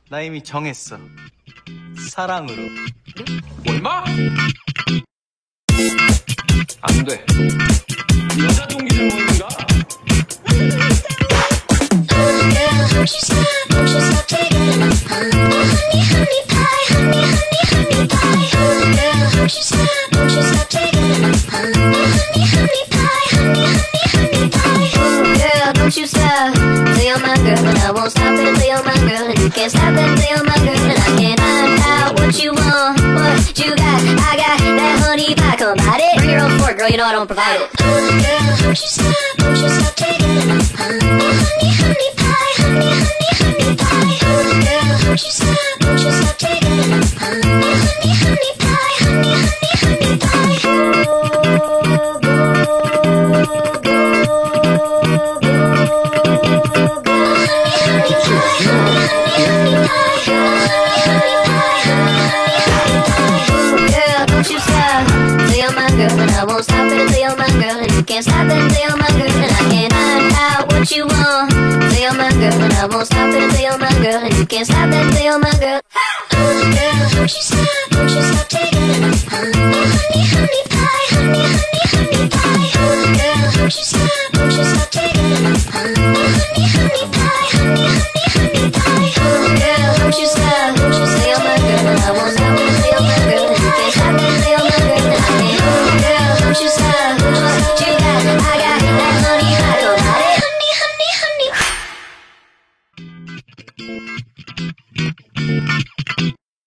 나 이미 정했어. 사랑으로. 얼마? 안 돼. 여자 동기들 모임인가? Don't you stop taking my honey, honey pie, honey, honey pie. Don't you stop taking my honey, honey pie, honey pie. Girl, don't you stop till you're my girl, and I won't stop until you're my girl, and you can't stop until you're my girl, and I can't find out what you want, what you got. I got that honey pie, come bite it. Bring your own fork, girl, you know I don't provide it. Girl, don't you stop taking my honey, honey pie, honey, honey pie. Girl, don't you stop taking my honey pie, honey pie. And I won't stop until you're my girl, and you can't stop until you're my girl, and I can't find out what you want till you're my girl, and I won't stop until you're my girl, and you can't stop until you're my girl. Girl, don't you stop taking my honey, honey pie, honey, honey.